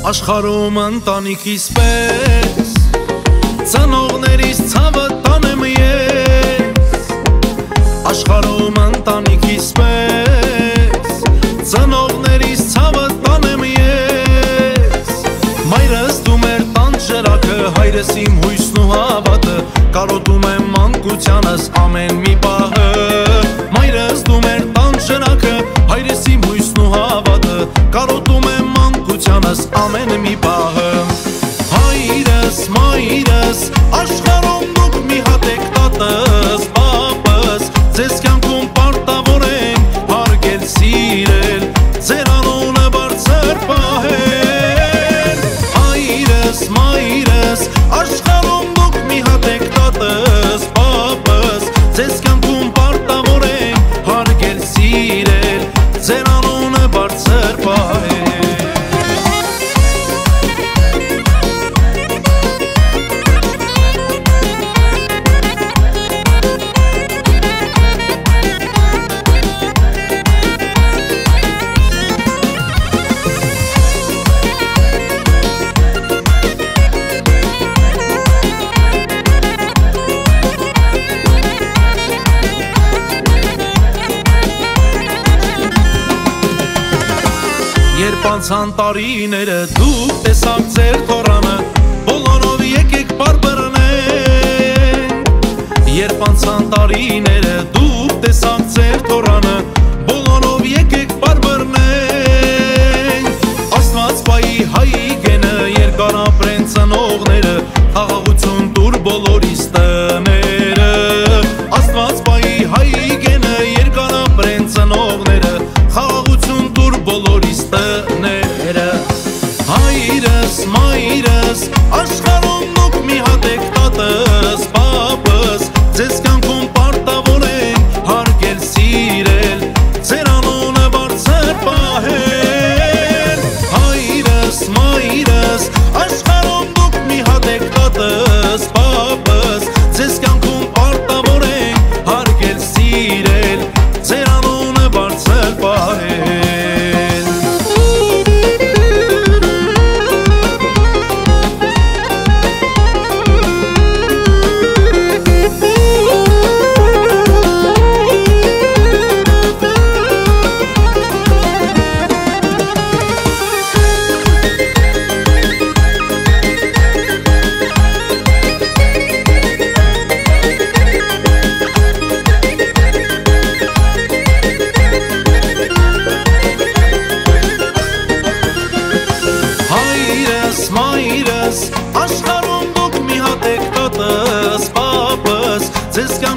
Աշխարհում ընտանիքիս պես ծնողներիս ցավը տանեմ ես Աշխարհում ընտանիքիս պես ծնողներիս ցավը տանեմ ես Մայրս դու մեր տան շրակը հայրս իմ հույսն ու հավատը կարոտում եմ մանկությանս ամեն մի պահը Մայրս դու մեր տան շրակը հայրս իմ հույսն ու հավատը կարոտում եմ մանկությանս ամեն մի պահը Հայրս, մայրս, աշխարհում դուք մի հատ եք տատս, պապս Ձեզ կյանքում պարտավոր ենք հարգել, սիրել, ձեր անունը բարձր պահել Հայրս, մայրս, աշխարհում դուք մի հատ եք տատս, պապս Ձեզ կյանքում պարտավոր ենք հարգել, սիրել, ձեր անունը բարձր պահել Երբ անցան տարիները դուք տեսաք ձեր թոռանը բոլորով եկեք բարբռնենք Երբ անցան տարիները դուք տեսաք ձեր թոռանը բոլորով եկեք բարբռնենք Աստված պայի հայի գենը երկար ապրեն ծնողները խաղաղություն տուր բոլորիս տները Աստված պայի հայի գենը երկար ապրեն ծնողները խաղաղություն տուր բոլորիս տները Հայրս, մայրս, աշխարհում դուք մի հատ եք տատս, պապս Ձեզ կյանքում պարտավոր ենք հարգել, սիրել, ձեր անունը բարձր պահել Հայրս, մայրս, աշխարհում դուք մի հատ եք տատս, պապս Ձեզ կյանքում պարտավոր ենք հարգել, սիրել, ձեր անունը բարձր պահել Մայրս, աշխարհում դուք մի հատ եք տատս, պապս Ձեզ